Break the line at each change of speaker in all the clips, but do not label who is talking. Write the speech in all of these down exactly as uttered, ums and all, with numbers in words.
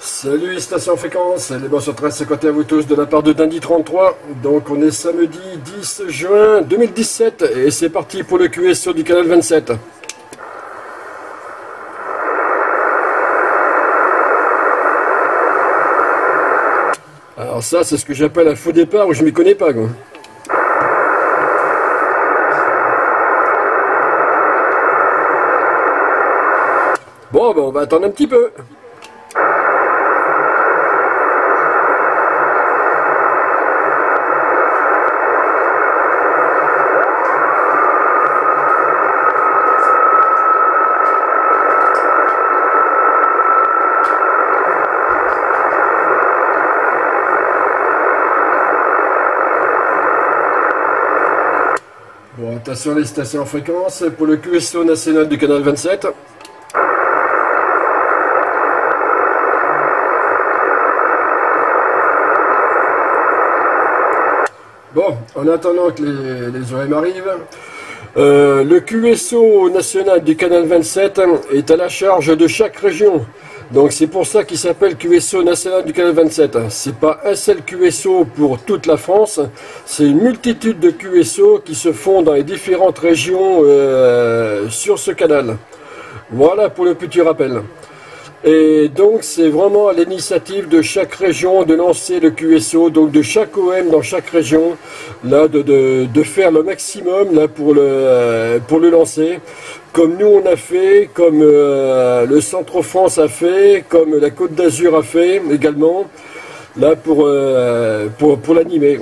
Salut Station Fréquence, les boss sur treize cinquante et un à vous tous de la part de Dindy trente-trois. Donc on est samedi dix juin deux mille dix-sept et c'est parti pour le Q S O du canal vingt-sept. Alors ça c'est ce que j'appelle un faux départ où je m'y connais pas quoi. Bon ben on va attendre un petit peu. Bon, attention les stations en fréquence pour le Q S O national du canal vingt-sept. Bon, en attendant que les, les O M arrivent, euh, le Q S O national du canal vingt-sept est à la charge de chaque région. Donc c'est pour ça qu'il s'appelle Q S O national du canal vingt-sept. C'est pas un seul Q S O pour toute la France, c'est une multitude de Q S O qui se font dans les différentes régions euh, sur ce canal. Voilà pour le petit rappel. Et donc c'est vraiment à l'initiative de chaque région de lancer le Q S O, donc de chaque O M dans chaque région, là de, de, de faire le maximum là pour le, pour le lancer, comme nous on a fait, comme euh, le Centre France a fait, comme la Côte d'Azur a fait également, là pour, euh, pour, pour l'animer.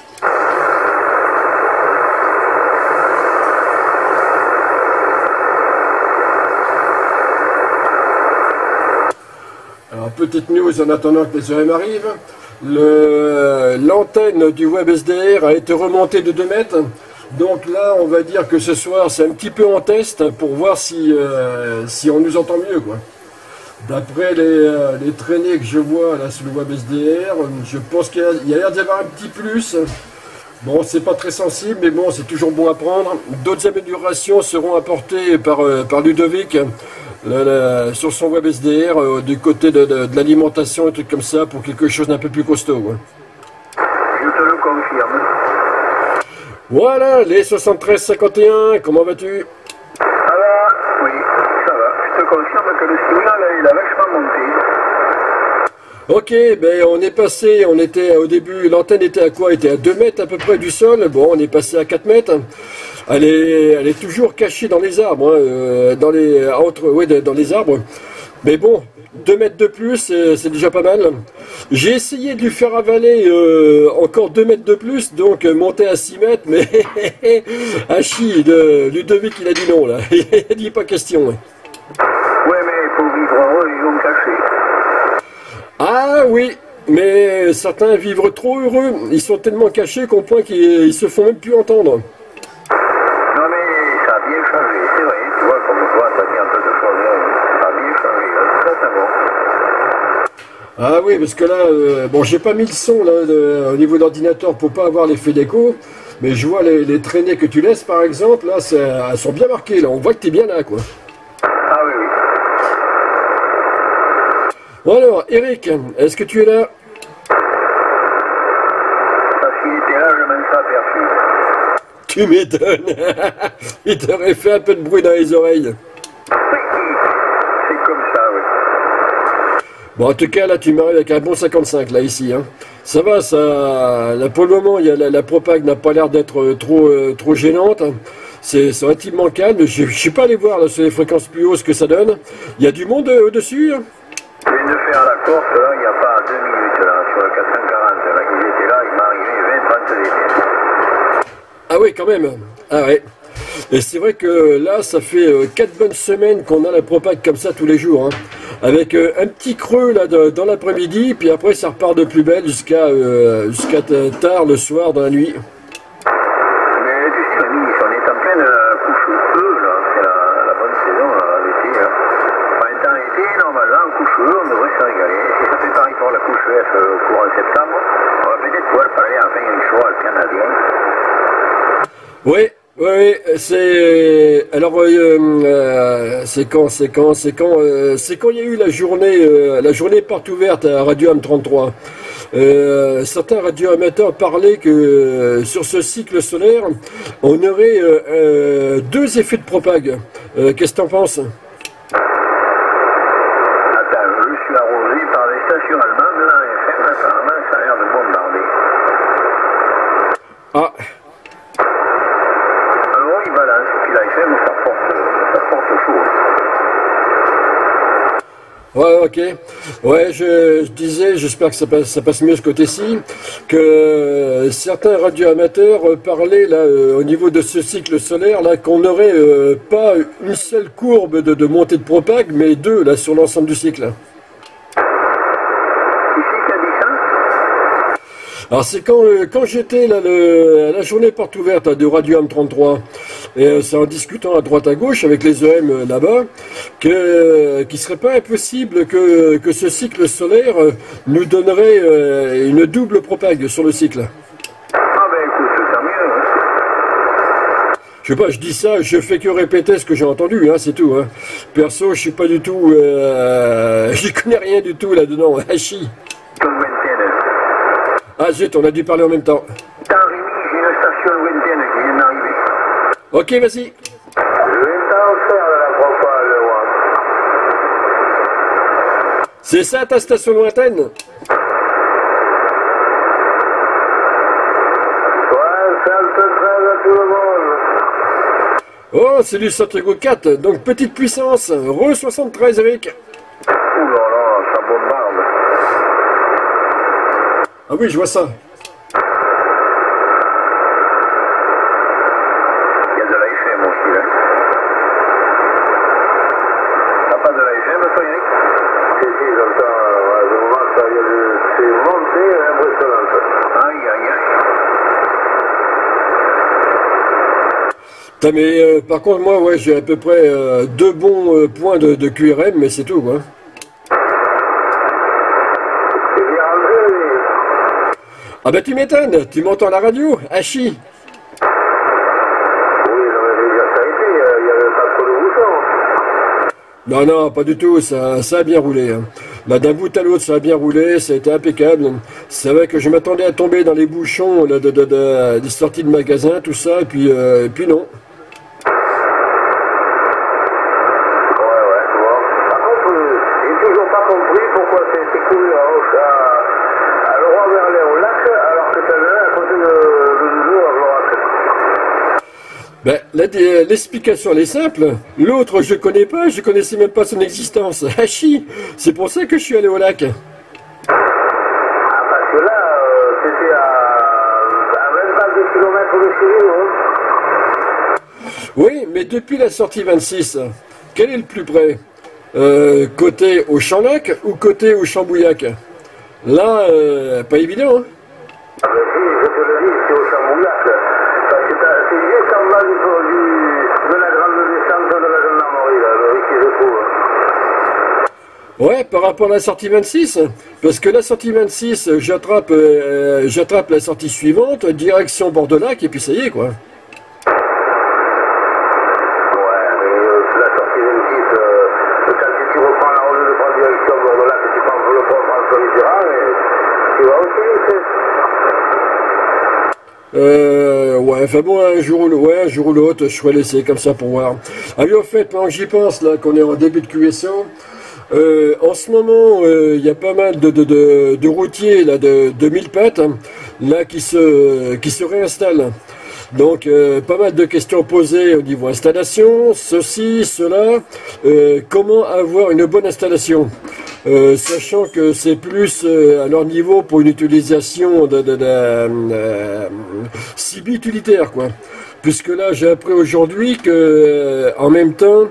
Alors, petite news en attendant que les O M arrivent, l'antenne du web S D R a été remontée de deux mètres. Donc là, on va dire que ce soir, c'est un petit peu en test pour voir si, euh, si on nous entend mieux, quoi. D'après les, euh, les traînées que je vois là sur le web S D R, je pense qu'il y a l'air d'y avoir un petit plus. Bon, c'est pas très sensible, mais bon, c'est toujours bon à prendre. D'autres améliorations seront apportées par, euh, par Ludovic. Là, là, sur son web S D R, euh, du côté de, de, de l'alimentation et trucs comme ça, pour quelque chose d'un peu plus costaud. Ouais.
Je te le confirme.
Voilà, les soixante-treize cinquante et un, comment vas-tu?
Ça va? Oui, ça va. Je te confirme que le signal, il a vachement monté.
Ok, ben on est passé, on était au début, l'antenne était à quoi? Elle était à deux mètres à peu près du sol. Bon, on est passé à quatre mètres. Elle est, elle est toujours cachée dans les arbres, hein, euh, dans les, entre, ouais, dans les arbres. Mais bon, deux mètres de plus, c'est déjà pas mal. J'ai essayé de lui faire avaler euh, encore deux mètres de plus, donc euh, monter à six mètres, mais Hachi, de Ludovic, il a dit non, là. Il a dit pas question.
Ouais, mais pour vivre heureux, ils vont cacher.
Ah oui, mais certains vivent trop heureux. Ils sont tellement cachés qu'au point qu'ils se font même plus entendre.
Non mais ça a bien changé, c'est vrai. Tu vois, comme toi, ça dit un peu de choses. Ça a bien changé, ça c'est bon.
Ah oui, parce que là, euh, bon, j'ai pas mis le son là, de, au niveau de l'ordinateur pour pas avoir l'effet d'écho, mais je vois les, les traînées que tu laisses par exemple, là, elles sont bien marquées, là, on voit que t'es bien là, quoi.
Ah oui, oui.
Bon alors, Eric, est-ce que tu es là?
Parce qu'il était là, je m'en suis aperçu.
Tu m'étonnes. Il t'aurait fait un peu de bruit dans les oreilles.
C'est comme ça, oui.
Bon, en tout cas, là, tu m'arrives avec un bon cinquante-cinq, là, ici. Hein. Ça va, ça... Là, pour le moment, il y a la, la propague n'a pas l'air d'être trop, euh, trop gênante. C'est relativement calme. Je ne suis pas allé voir là, sur les fréquences plus hautes ce que ça donne. Il y a du monde euh, au-dessus. Hein.
Je viens de faire la course, là, il n'y a pas deux minutes, là, sur le quatre cent quarante. Là, il était là, il m'est arrivé vingt trente minutes.
Ah oui, quand même. Ah ouais. Et c'est vrai que là, ça fait euh, quatre bonnes semaines qu'on a la propague comme ça tous les jours. Hein. Avec euh, un petit creux là de, dans l'après-midi, puis après ça repart de plus belle jusqu'à euh, jusqu'à tard le soir dans la nuit.
Mais tu sais, Rémi, on est en pleine euh, couche-feu, là, c'est la, la bonne saison, là, l'été. Hein. Printemps-été, normalement, en couche-feu, on devrait se régaler. Si ça fait pareil pour la couche F euh, au courant septembre, on va peut-être pouvoir parler enfin une chose canadien.
Oui, Oui, c'est alors euh, euh, c'est quand, c'est quand, c'est quand, euh, c'est quand il y a eu la journée, euh, la journée porte ouverte à Radio Am trente-trois. Euh, certains radioamateurs parlaient que euh, sur ce cycle solaire, on aurait euh, euh, deux effets de propague. Euh, Qu'est-ce que t'en penses?
Attends, je suis arrosé par les stations allemandes, là, et apparemment, ça a l'air de bombarder.
Ah.
Alors, il balance, puis la F M, ça porte, ça porte chaud.
Ouais, ok. Ouais, je, je disais, j'espère que ça passe, ça passe mieux ce côté-ci, que certains radioamateurs parlaient là euh, au niveau de ce cycle solaire là qu'on n'aurait euh, pas une seule courbe de, de montée de propague, mais deux là sur l'ensemble du cycle. Alors c'est quand, euh, quand j'étais là le, à la journée porte ouverte hein, de Radio Am trente-trois, et euh, c'est en discutant à droite à gauche avec les E M euh, là-bas, que euh, qu'il serait pas impossible que, que ce cycle solaire euh, nous donnerait euh, une double propague sur le cycle.
Ah ben écoute, tant mieux. Hein.
Je sais pas, je dis ça, je fais que répéter ce que j'ai entendu, hein, c'est tout. Hein. Perso, je suis pas du tout, euh, j'y connais rien du tout là-dedans, hachi. Ah zut, on a dû parler en même temps.
Attends Rémi, j'ai une station lointaine qui vient d'arriver.
Ok, vas-y.
Je vais t'en faire de la propale, le roi.
C'est ça ta station lointaine?
soixante-treize à tout le monde.
Oh, c'est du Santiago quatre, donc petite puissance. Re soixante-treize, Eric.
Ouh là là, ça bombarde.
Ah oui, je vois ça.
Il y a de la F M aussi, là. T'as pas de la F M, toi, Eric? Si, si, j'entends. À ce moment, ça y a de... C'est monté et impressionnante. Aïe, aïe, aïe.
Putain, mais euh, par contre, moi, ouais, j'ai à peu près euh, deux bons euh, points de, de Q R M, mais c'est tout, quoi.
C'est bien rentré, lui.
Ah bah tu m'étonnes, tu m'entends à la radio, hachi.
Oui, j'aurais déjà ça été, il n'y avait pas trop de bouchons.
Non, non, pas du tout, ça, ça a bien roulé. Hein. Bah, d'un bout à l'autre, ça a bien roulé, ça a été impeccable. C'est vrai que je m'attendais à tomber dans les bouchons là, de, de, de, des sorties de magasins, tout ça, et puis, euh, et puis non.
Ouais, ouais, bon. Par contre, j'ai toujours pas compris pourquoi c'est couru à, à Leroy Merlin au lac, alors que t'as là à côté de, de nous à Florac.
Ben, l'explication elle est simple. L'autre, je connais pas, je connaissais même pas son existence. Hachi, c'est pour ça que je suis allé au lac.
Ah, parce que là, euh, c'était à, à vingt-deux kilomètres de chez nous, hein.
Oui, mais depuis la sortie vingt-six, quel est le plus près? euh, Côté au Champ-Lac ou côté au Chambouillac? Là, euh, pas évident, hein.
Ah ben si, je te le dis, c'est au Chambouillac. Parce que c'est juste en bas du, du, de la grande descente de la gendarmerie, là, le qui se trouve.
Ouais, par rapport à la sortie vingt-six, parce que la sortie vingt-six, j'attrape euh, j'attrape la sortie suivante, direction Bord-de-Lac, et puis ça y est, quoi.
Ouais, mais euh, la sortie vingt-six, euh, quand tu reprends la route de prendre direction Bord-de-Lac, tu prends le pont François Mitterrand, et tu vas aussi vite.
Euh, ouais, enfin bon, un jour ou l'autre, ouais, un jour ou l'autre, je serai laissé comme ça pour voir. Ah oui, en fait, pendant que j'y pense, là, qu'on est en début de Q S O, euh, en ce moment, il euh, y a pas mal de, de, de, de routiers, là, de, de mille pattes, hein, là, qui se, qui se réinstallent. Donc, euh, pas mal de questions posées au niveau installation, ceci, cela, euh, comment avoir une bonne installation, euh, sachant que c'est plus euh, à leur niveau pour une utilisation de, de, de, de euh, cible utilitaire, quoi. Puisque là, j'ai appris aujourd'hui que, euh, en même temps,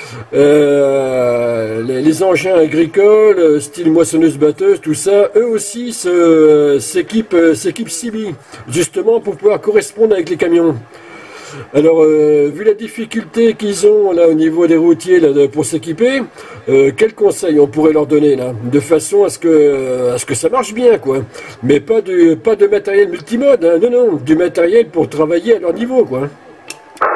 euh, les, les engins agricoles, style moissonneuse-batteuse, tout ça, eux aussi se, s'équipent, s'équipent C B, justement pour pouvoir correspondre avec les camions. Alors, euh, vu la difficulté qu'ils ont là au niveau des routiers là, de, pour s'équiper, euh, quels conseils on pourrait leur donner là, de façon à ce que à ce que ça marche bien, quoi. Mais pas de pas de matériel multimode, hein, non non, du matériel pour travailler à leur niveau, quoi.
Ouais,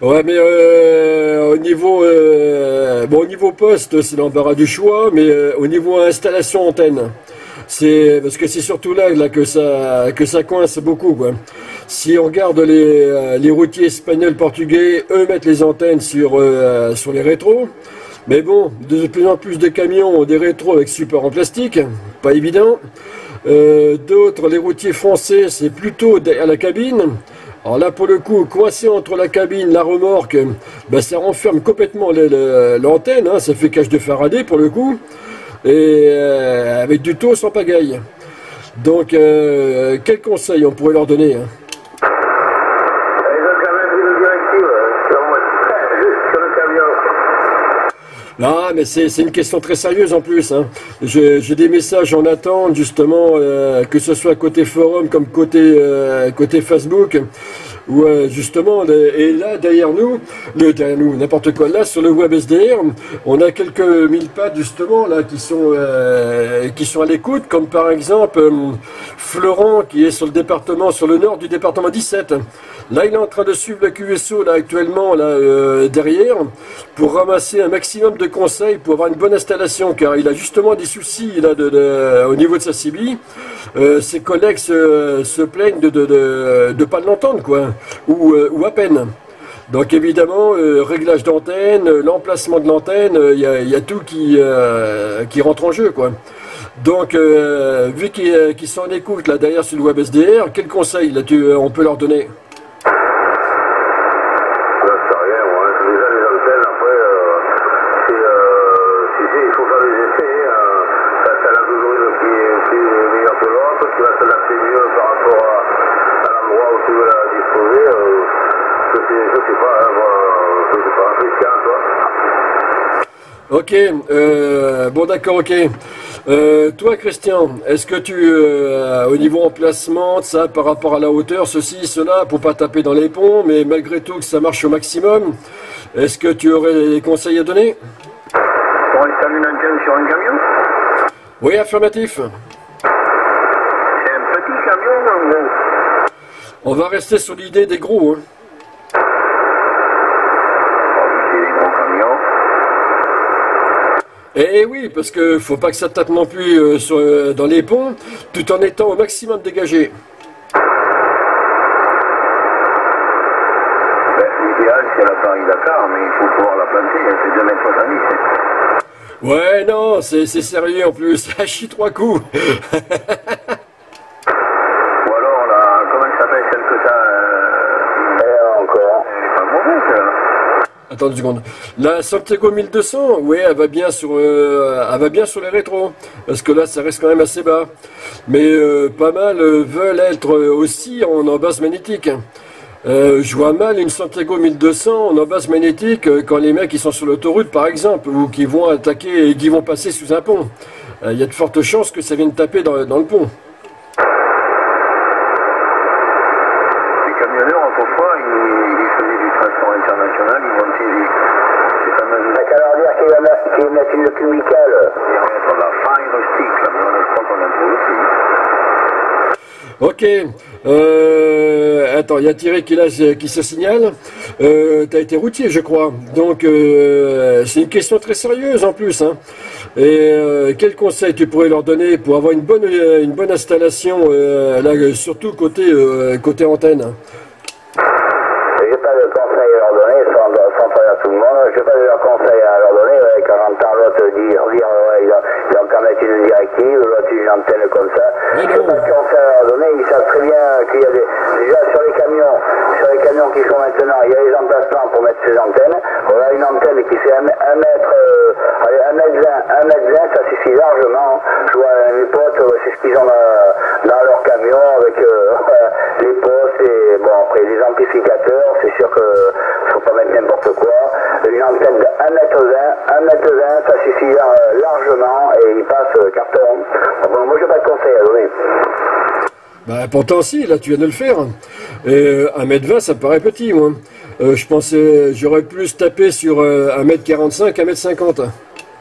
Ouais, mais euh, au niveau euh, bon, au niveau poste, c'est l'embarras du choix, mais euh, au niveau installation antenne, c'est parce que c'est surtout là, là que ça que ça coince beaucoup, quoi. Si on regarde les, euh, les routiers espagnols, portugais, eux mettent les antennes sur euh, sur les rétros. Mais bon, de plus en plus de camions ont des rétros avec support en plastique, pas évident. Euh, D'autres, les routiers français, c'est plutôt derrière la cabine. Alors là, pour le coup, coincé entre la cabine, la remorque, ben, ça renferme complètement l'antenne, hein, ça fait cage de Faraday pour le coup, et euh, avec du taux sans pagaille. Donc, euh, quel conseil on pourrait leur donner, hein? Ah, mais c'est une question très sérieuse en plus, hein. J'ai des messages en attente, justement, euh, que ce soit côté forum comme côté, euh, côté Facebook, où euh, justement, et là, derrière nous, le, derrière nous, n'importe quoi, là, sur le web S D R, on a quelques mille pattes, justement, là, qui sont, euh, qui sont à l'écoute, comme par exemple, euh, Florent, qui est sur le département, sur le nord du département dix-sept. Là, il est en train de suivre la Q S O, là, actuellement, là, euh, derrière, pour ramasser un maximum de conseils pour avoir une bonne installation, car il a justement des soucis, là, de, de, au niveau de sa C B. Euh, ses collègues se, se plaignent de de, de, de pas l'entendre, quoi, ou, euh, ou à peine. Donc, évidemment, euh, réglage d'antenne, l'emplacement de l'antenne, il y, y a tout qui, euh, qui rentre en jeu, quoi. Donc, euh, vu qu'ils qu sont en écoute, là, derrière sur le web S D R, quel conseil, là, tu, on peut leur donner? Ok, euh, bon d'accord, ok. Euh, toi Christian, est-ce que tu, euh, au niveau emplacement, ça par rapport à la hauteur, ceci, cela, pour pas taper dans les ponts, mais malgré tout que ça marche au maximum, est-ce que tu aurais des conseils à donner?
Pour installer une antenne sur un camion?
Oui, affirmatif.
C'est un petit camion ou un gros?
On va rester sur l'idée des gros, hein. Eh oui, parce que faut pas que ça tape non plus euh, sur, euh, dans les ponts, tout en étant au maximum dégagé.
Ben, l'idéal c'est l'appareil Dakar, mais il faut pouvoir la planter, elle fait deux mètres soixante-dix.
Ouais, non, c'est sérieux en plus, ça chie trois coups.
Ou alors, là, comment elle s'appelle celle que ça euh, elle encore. Elle est pas mauvaise, là.
Attends une seconde. La Santiago mille deux cents, oui, elle va bien sur, euh, elle va bien sur les rétros, parce que là, ça reste quand même assez bas. Mais euh, pas mal euh, veulent être aussi en, en base magnétique. Euh, je vois mal une Santiago mille deux cents en, en base magnétique euh, quand les mecs ils sont sur l'autoroute, par exemple, ou qui vont attaquer et qui vont passer sous un pont. Il euh, y a de fortes chances que ça vienne taper dans, dans le pont.
Les camionneurs, autrefois, ils, ils faisaient du transport international, ils montaient des, des fameuses... Ça veut dire qu'ils mettent une cubicale. Ils mettent la fire stick, là, mais je crois qu'on a trouvé aussi.
Ok, euh, attends, il y a Thierry qui, là, qui se signale. Euh, tu as été routier, je crois. Donc, euh, c'est une question très sérieuse en plus, hein. Et euh, quel conseil tu pourrais leur donner pour avoir une bonne, une bonne installation, euh, là, surtout côté, euh, côté antenne?
J'ai pas de conseil à leur donner, sans, sans faire à tout le monde. J'ai pas de conseil à leur donner, ouais, quand j'entends l'autre dire, dire ouais, ils ont, ils ont qu'à mettre une directive, l'autre une antenne comme ça.
Mais
j'ai pas de conseil à leur donner, ils savent très bien qu'il y a des, déjà sur les camions, sur les camions qui sont maintenant, il y a les emplacements pour mettre ces antennes. On a une antenne qui fait un mètre, euh, allez, un mètre vingt, un mètre vingt, ça suffit largement. Je vois mes potes, c'est ce qu'ils ont dans, dans leur camion avec euh, les postes et bon, après les amplificateurs. C'est sûr qu'il ne faut pas mettre n'importe quoi. Une antenne de un mètre vingt, un mètre vingt, ça suffit largement et il passe carton. Bon, moi, je n'ai pas de conseil à donner.
Bah, pourtant, si, là, tu viens de le faire. Et un mètre vingt, ça me paraît petit, moi. Euh, je pensais, j'aurais plus tapé sur euh, un mètre quarante-cinq, un mètre cinquante.
Ah,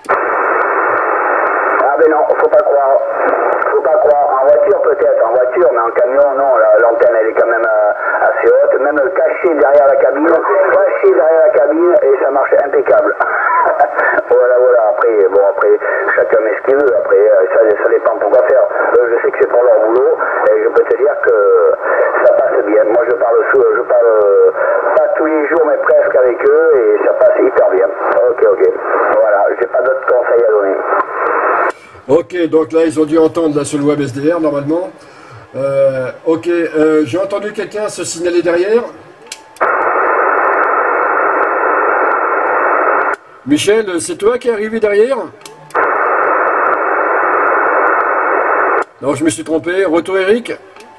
ben non, faut pas croire. Faut pas croire. En voiture, peut-être. En voiture, mais en camion, non. L'antenne, elle est quand même euh, assez haute. Même même caché derrière la cabine, caché derrière la cabine, et ça marche impeccable. Voilà, voilà, après, bon, après, chacun met ce qu'il veut, après, ça, ça dépend pour quoi faire. Euh, je sais que c'est pour leur boulot, et je peux te dire que ça passe bien. Moi, je parle, sous, je parle euh, pas tous les jours, mais presque avec eux, et ça passe hyper bien. Ok, ok. Voilà, j'ai pas d'autres conseils à donner.
Ok, donc là, ils ont dû entendre là, sur le web S D R, normalement. Euh, ok, euh, j'ai entendu quelqu'un se signaler derrière. Michel, c'est toi qui es arrivé derrière? Non, je me suis trompé. Retour Eric.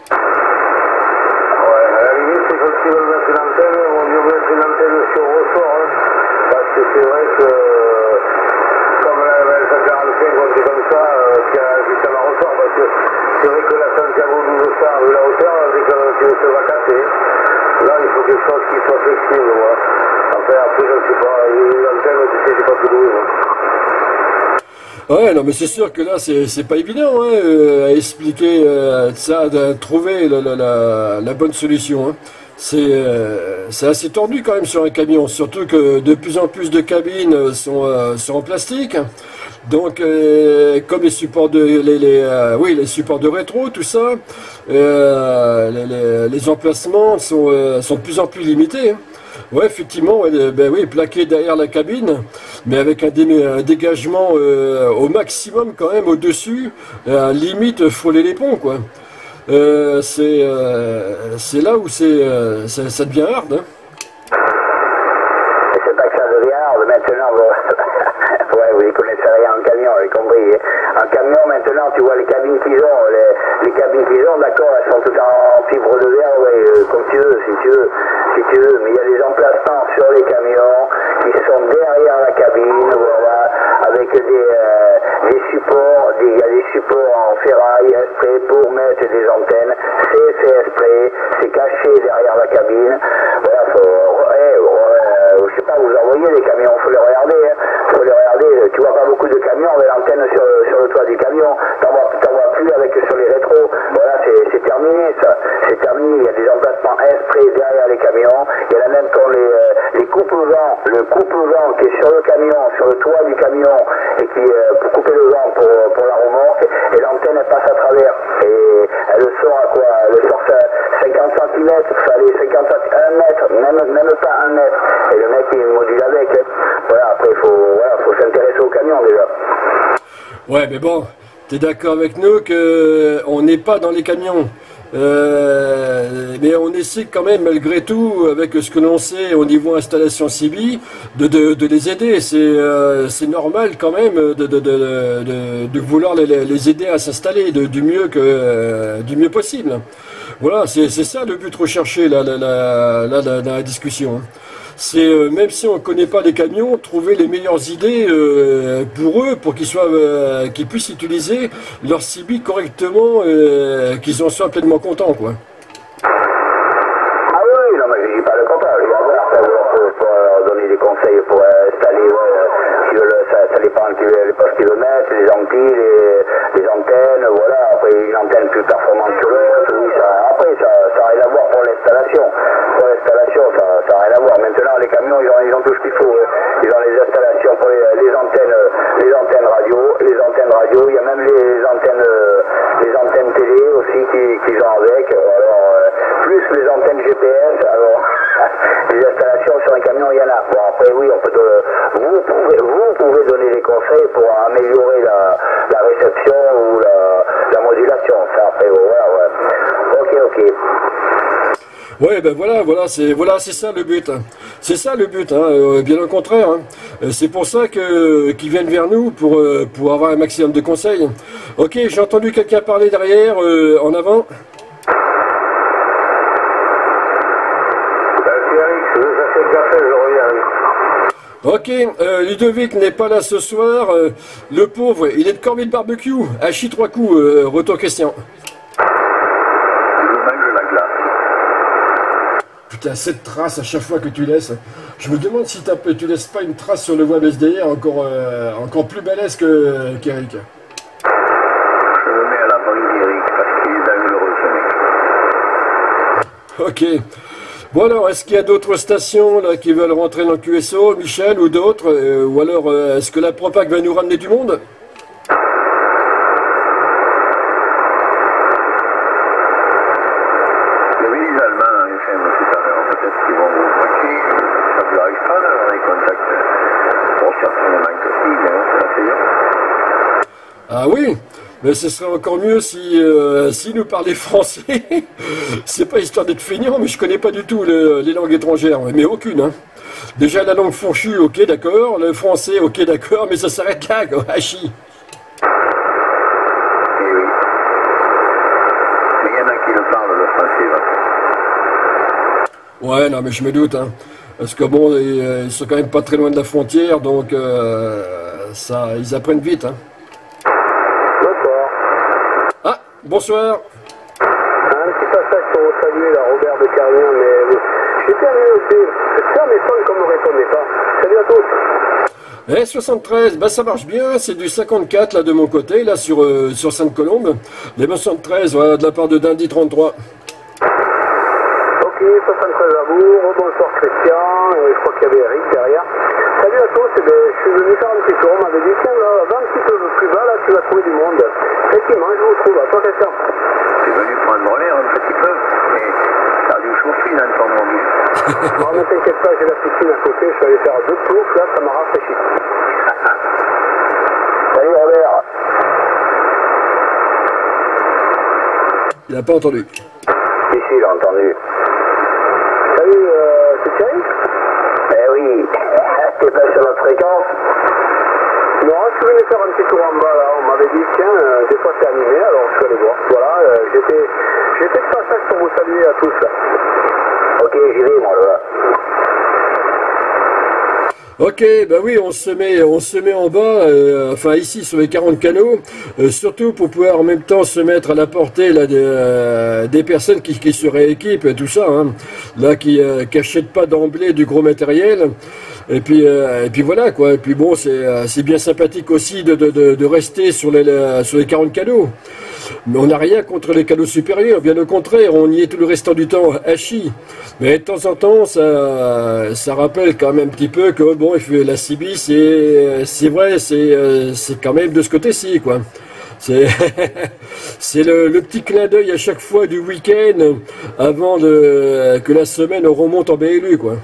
C'est vrai que, comme la cent quarante-cinq, on était comme ça, euh, jusqu'à ma ressort, parce que c'est vrai que la Santiago douze cents, vu la hauteur, dès que tu se va casser, là, il faut quelque chose qui soit flexible, voilà. Enfin, après, je ne sais pas, l'antenne, tu sais, j'ai pas tout doué, moi.
Ouais, non, mais c'est sûr que là, c'est pas évident hein, euh, à expliquer euh, ça, de trouver la, la, la, la bonne solution. Hein. C'est euh, assez tordu quand même sur un camion, surtout que de plus en plus de cabines sont, euh, sont en plastique. Donc, euh, comme les supports de, les, les, euh, oui, les supports de rétro, tout ça, euh, les, les, les emplacements sont, euh, sont de plus en plus limités. Hein. Ouais, effectivement, ouais, ben oui, plaqué derrière la cabine, mais avec un, dé un dégagement euh, au maximum quand même au-dessus, euh, limite frôler les ponts, quoi. Euh, c'est euh, là où c'est euh, ça, ça devient hard. Hein.
C'est pas que ça devient hard, maintenant, vous, ouais, vous ne connaissez rien en camion, vous avez compris. En camion, maintenant, tu vois les cabines qu'ils ont, les, les cabines qu'ils ont, d'accord, elles sont toutes en fibre de verre, ouais, euh, comme tu veux, si tu veux, si tu veux, mais il y a des emplacements sur les camions qui sont derrière la cabine, voilà, avec des, euh, des supports, il y a des supports en ferraille exprès pour mettre des antennes, c'est fait exprès, c'est caché derrière la cabine, voilà, faut, ouais, euh, je sais pas, vous envoyez les camions, faut les regarder, hein, faut les regarder, tu vois pas beaucoup de camions avec l'antenne sur, sur le toit du camion, t'en vois, t'en vois plus avec sur les rétros, voilà, c'est terminé ça, c'est terminé, il y a des emplacements exprès derrière les camions, il y en a même quand les, euh, les coupe-vent, le coupe-vent qui est sur le camion, sur le toit du camion, et qui, euh, pour couper le vent pour, pour la remorque, et l'antenne elle passe à travers, et elle sort à quoi, elle sort cinquante centimètres, ça allait cinquante centimètres, un mètre, même, même pas un mètre, et le mec il module avec, hein. Voilà, après il faut, voilà, faut s'intéresser au camion déjà.
Ouais, mais bon, t'es d'accord avec nous qu'on n'est pas dans les camions. Euh, mais on essaie quand même, malgré tout, avec ce que l'on sait au niveau installation C B, de, de, de les aider. C'est euh, normal quand même de, de, de, de, de vouloir les, les aider à s'installer du mieux que euh, du mieux possible. Voilà, c'est ça le but recherché là, là, là, là, là, dans la discussion. C'est euh, même si on ne connaît pas les camions, trouver les meilleures idées euh, pour eux, pour qu'ils soient, euh, qu'ils puissent utiliser leur C B correctement, euh, qu'ils en soient pleinement contents, quoi.
Ah oui, oui, non, mais je dis pas le contraire. Je vais pour, pour leur donner des conseils pour installer, ouais, le, ça, ça dépend les postes qu'ils veulent mettre, les amplis, les, les antennes, voilà. Après une antenne plus performante que l'autre, oui, ça. Après ça, ça n'a rien à voir pour l'installation. Pour l'installation, ça n'a rien à voir. Maintenant, les camions, ils ont, ils ont tout ce qu'il faut. Ils ont les installations pour les, les antennes, les antennes radio, les antennes radio. Il y a même les antennes, les antennes télé aussi qu'ils qui ont avec. Alors, plus les antennes G P S. Alors, les installations sur un camion, il y en a. Bon, après, oui, on peut de, vous pouvez, vous pouvez donner des conseils pour améliorer la, la réception ou la, la modulation. Ça, après, voilà, ouais. Ok, ok.
Ouais, ben voilà, voilà, c'est voilà, c'est ça le but. C'est ça le but, hein, euh, bien au contraire. Hein. C'est pour ça que qu'ils viennent vers nous pour euh, pour avoir un maximum de conseils. Ok, j'ai entendu quelqu'un parler derrière, euh, en avant. Ok, euh, Ludovic n'est pas là ce soir. Euh, le pauvre, il est de Corville Barbecue. Hachi trois coups. Euh, retour question. Putain, cette trace à chaque fois que tu laisses. Je me demande si tu laisses pas une trace sur le web S D R encore, euh, encore plus balèze qu'Eric.
Je me mets à l'abri d'Eric parce qu'il est dans le
Ok. Bon alors, est-ce qu'il y a d'autres stations là, qui veulent rentrer dans le Q S O, Michel, ou d'autres euh, ou alors, euh, est-ce que la Propac va nous ramener du monde?
Il y avait les Allemands dans les F M tout à l'heure, peut-être qu'ils vont vous braquer. Ça vous arrive pas d'avoir des contacts? Bon, certainement aussi, mais c'est assez bien.
Ah oui, mais ce serait encore mieux si, euh, si nous parlaient français. C'est pas histoire d'être feignant, mais je connais pas du tout le- les langues étrangères, mais aucune. Hein. Déjà la langue fourchue, ok d'accord, le français, ok d'accord, mais ça s'arrête là, quoi, hachi.
Eh oui. Mais il y en a qui le parlent, le français, là.
Ouais, non, mais je me doute, hein. Parce que bon, ils, euh, ils sont quand même pas très loin de la frontière, donc euh, ça, ils apprennent vite. Hein.
D'accord.
Ah, bonsoir.
Un petit passage pour vous saluer, là, Robert de Carignan, mais j'ai terminé aussi. Ça m'étonne qu'on ne me répondait pas. Salut à tous.
Eh, soixante-treize, bah ça marche bien, c'est du cinquante-quatre là de mon côté, là sur, euh, sur Sainte-Colombe. Les soixante-treize, voilà, de la part de Dindy trente-trois.
Ok, soixante-treize à vous, bonsoir Christian, euh, je crois qu'il y avait Eric derrière. Salut à tous, eh bien, je suis venu faire un petit tour, on m'avait dit tiens là, va un petit peu plus bas, là tu vas trouver du monde. Effectivement, je vous trouve, à toi Christian. Je suis venu prendre l'air un petit peu, mais ça a dû chauffer dans ton mobile. Non, ne t'inquiète pas, j'ai la piscine à côté, je suis allé faire deux tours, là ça m'a rafraîchi. Salut Robert.
Il n'a pas entendu.
Si, si, il a entendu. Salut, euh, c'est Thierry? Eh oui, t'es pas sur notre fréquence? Non, je suis venu faire un petit tour en bas là, on m'avait dit tiens, euh, des fois c'est animé, alors je suis allé voir. Voilà, euh, j'étais j'étais de passage pour vous saluer à tous là. Ok, j'y vais moi là.
Ok, bah oui, on se met, on se met en bas, euh, enfin ici sur les quarante canaux, euh, surtout pour pouvoir en même temps se mettre à la portée là, des, euh, des personnes qui, qui se rééquipent et tout ça, hein, là qui euh, n'achètent pas d'emblée du gros matériel. Et puis, euh, et puis voilà quoi. Et puis bon, c'est euh, c'est bien sympathique aussi de, de, de, de rester sur les, les, sur les quarante canaux. Mais on n'a rien contre les canaux supérieurs, bien au contraire, on y est tout le restant du temps hachi. Mais de temps en temps, ça, ça rappelle quand même un petit peu que bon, il fait la C B, c'est c'est vrai, c'est c'est quand même de ce côté-ci quoi. C'est c'est le, le petit clin d'œil à chaque fois du week-end avant de, que la semaine remonte en B L U quoi.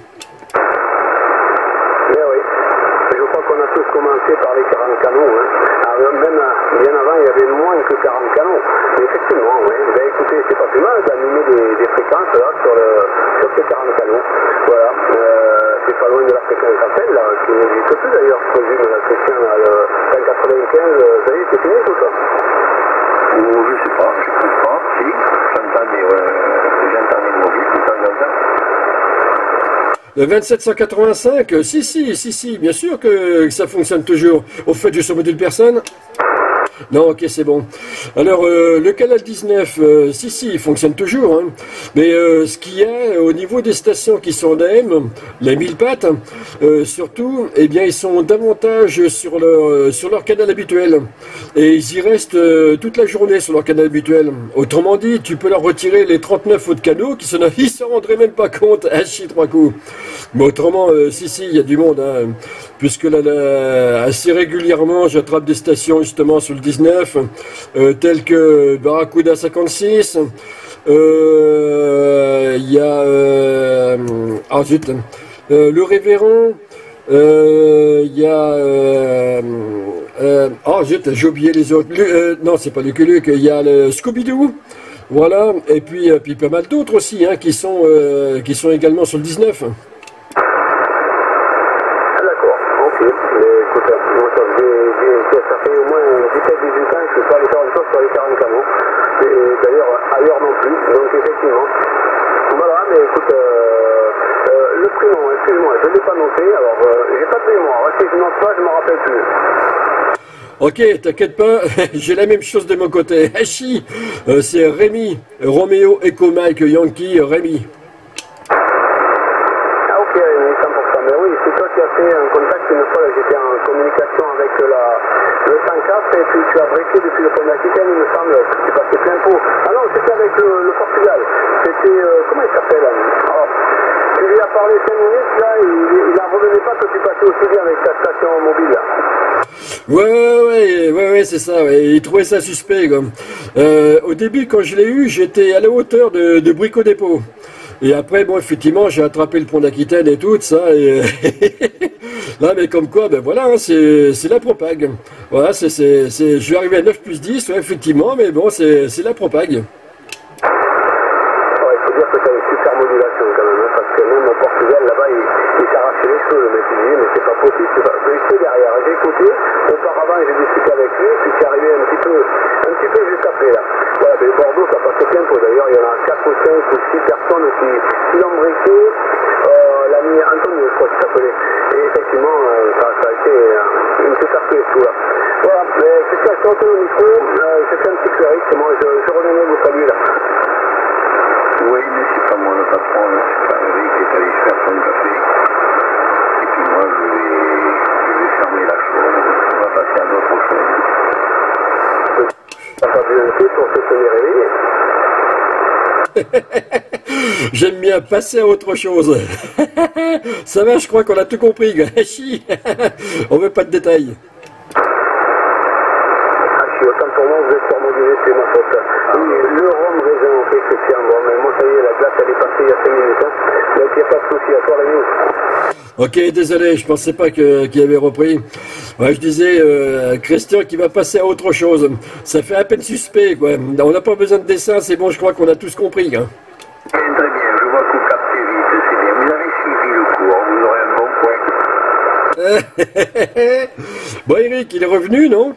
On a tous commencé par les quarante canaux, hein. Alors, même bien avant il y avait moins que quarante canaux. Mais effectivement, oui. Ben, écoutez, c'est pas plus mal d'animer des, des fréquences là, sur, le, sur ces quarante canaux. Voilà. Euh, c'est pas loin de la fréquence appel là, qui n'existe plus d'ailleurs, je présume, la Christian, là, le cent quatre-vingt-quinze, ça y est, c'est fini tout ça. Ou je sais pas, je ne sais pas. Si, j'entends des, euh, j'entends des mobiles de temps en temps.
Le vingt-sept cent quatre-vingt-cinq, si, si, si, si, bien sûr que ça fonctionne toujours. Au fait, du module personne. Non, ok, c'est bon. Alors, euh, le canal dix-neuf, euh, si, si, il fonctionne toujours. Hein. Mais euh, ce qu'il y a au niveau des stations qui sont en A M, les mille pattes, euh, surtout, eh bien, ils sont davantage sur leur, euh, sur leur canal habituel. Et ils y restent euh, toute la journée sur leur canal habituel. Autrement dit, tu peux leur retirer les trente-neuf autres canaux qui sont, ils se rendraient même pas compte, à chier trois coups. Mais autrement, euh, si, si, il y a du monde, hein, puisque là, là, assez régulièrement, j'attrape des stations justement sur le dix-neuf, euh, telles que Barracuda cinquante-six, il euh, y a euh, ah, zut, euh, le Révérend, il euh, y a euh, euh, oh zut, j'ai oublié les autres, le, euh, non c'est pas le Luc, il y a le Scooby-Doo. Voilà, et puis, euh, puis pas mal d'autres aussi hein, qui, sont, euh, qui sont également sur le dix-neuf. Ça fait au moins dix-sept dix-huit ans que je ne suis pas allé faire une chose sur les quarante canaux. Et d'ailleurs, ailleurs non plus. Donc effectivement. Voilà, mais écoute, euh, euh, le prénom, excuse-moi, je ne l'ai pas noté. Alors, euh, j'ai pas de mémoire. Si je note pas, je ne me rappelle plus. Ok, t'inquiète pas, j'ai la même chose de mon côté. Hachi, euh, c'est Rémi, Roméo Echo Mike Yankee, Rémi. Ah ok, Rémi, cent pour cent. Mais oui, c'est toi qui as fait un contact une fois, j'étais en communication avec la, le cent quatre
après tu, tu as breaké depuis le pont d'Aquitaine, il me semble, tu es passé plein pot. Ah non, c'était avec le, le Portugal. C'était, euh, comment il s'appelle oh. Tu lui as parlé cinq minutes, là, il n'en revenait pas que tu passais aussi bien avec ta station mobile. Là.
Ouais, ouais, ouais, ouais, c'est ça, ouais. Il trouvait ça suspect, quoi. Euh, au début, quand je l'ai eu, j'étais à la hauteur de, de Brico-Dépôt. Et après, bon, effectivement, j'ai attrapé le pont d'Aquitaine et tout, ça, et là, mais comme quoi, ben voilà, hein, c'est la propague. Voilà, c'est, c'est, c'est, je suis arrivé à neuf plus dix, ouais, effectivement, mais bon, c'est la propague.
Ouais, il faut dire que tu as une super modulation quand même, hein, parce que même au Portugal, là-bas, il, il s'arrachait les cheveux, le mec, il dit, mais c'est pas possible, c'est pas... Je suis derrière, j'ai écouté, auparavant, j'ai discuté avec lui, puis je suis arrivé un petit peu, un petit peu juste après, là. Voilà, mais Bordeaux, ça passe plein pot, d'ailleurs, il y en a quatre ou cinq ou six personnes qui, qui l'ont briqué, euh, l'ami Antonio, je crois qu'il s'appelait. Et effectivement, euh, ça, ça a été euh, une super clé, tout là. Voilà, mais Christian, je te au micro, euh, je fais un petit cléric, c'est moi, je, je revenais vous saluer, là.
Oui, mais c'est pas moi le patron, c'est pas Eric qui est allé faire son café. Et puis moi, je vais, je vais fermer la chose, on va passer à d'autres choses.
Ça va bien fait pour se tenir réveillé.
J'aime bien passer à autre chose. Ça va, je crois qu'on a tout compris. On veut pas de détails.
Ah, je suis autant pour moi, vous êtes surmodulé, c'est ma faute. Oui, le rhum raisin, on fait Christian. Bon, mais moi, ça y est, la glace, elle est passée il y a cinq minutes. Hein. Donc, il n'y a pas de souci. À toi, la news.
Ok, désolé, je pensais pas qu'il qu avait repris. Ouais, je disais, euh, Christian qui va passer à autre chose. Ça fait à peine suspect, quoi. On n'a pas besoin de dessin, c'est bon, je crois qu'on a tous compris. Hein.
Très bien, je vois que vous captez vite, c'est bien. Vous avez suivi le cours, vous aurez un bon point.
Bon, Eric, il est revenu, non?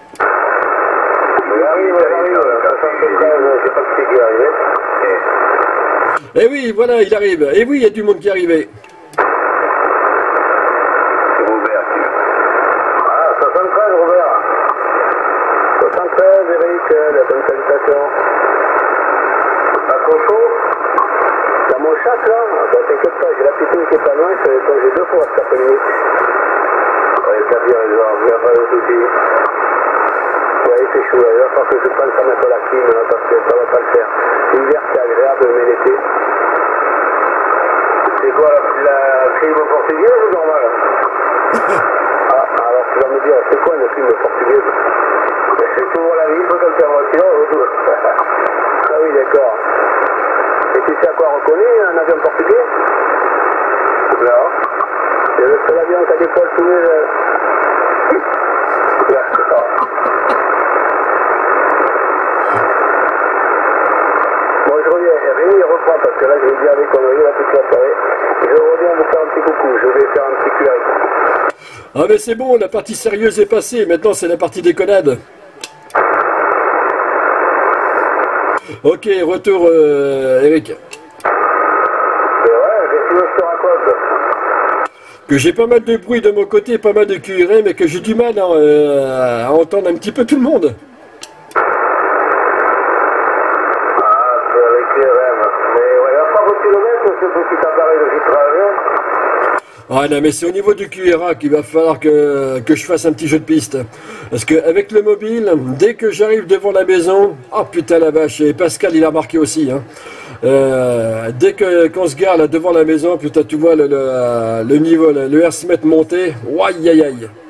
Il arrive, il arrive. Je sais pas qui c'est qui est arrivé.
Eh oui, voilà, il arrive. Et oui, il y a du monde qui est arrivé.
soixante-treize, Robert. soixante-treize, Eric, la bonne salutation. Pas trop chaud. Dans mon chat, là, bah, t'inquiète pas, j'ai la piscine qui est pas loin, je vais changer deux fois cet après-midi. Ouais, t'as bien raison, il n'y a pas de souci. Ouais, il fait chaud, là, il va falloir que je pense à mettre la clim, là, parce que ça va pas le faire. L'hiver, c'est agréable, mais l'été. C'est quoi, la, la clim portugaise ou normale? Ah, alors tu vas me dire, c'est quoi une film portugaise? C'est toujours la vie, faut comme ça en voiture, autour. Ah oui, d'accord. Et tu sais à quoi on reconnaît un avion portugais? Non. C'est le seul avion qui a des poils tous les... D'accord. Bon, je reviens. Rémi, il reprend parce que là, je vais dire des conneries là toute la soirée. Je reviens vous faire un petit coucou. Je vais faire un petit Q R.
Ah mais c'est bon, la partie sérieuse est passée, maintenant c'est la partie déconnade. Ok, retour euh, Eric.
Et ouais, qu'est-ce que je te raconte?
Que j'ai pas mal de bruit de mon côté, pas mal de Q R M, mais que j'ai du mal hein, euh, à entendre un petit peu tout le monde.
Ah, c'est avec Q R M. Mais ouais, il va pas vos kilomètres, ce petit appareil de filtrage.
Ah non, mais c'est au niveau du Q R A qu'il va falloir que, que je fasse un petit jeu de piste. Parce qu'avec le mobile, dès que j'arrive devant la maison, oh putain la vache, et Pascal il a marqué aussi. Hein. Euh, dès que qu'on se gare là devant la maison, putain tu vois le, le, le niveau, le, le hertzmètre monter, ouaille aïe aïe.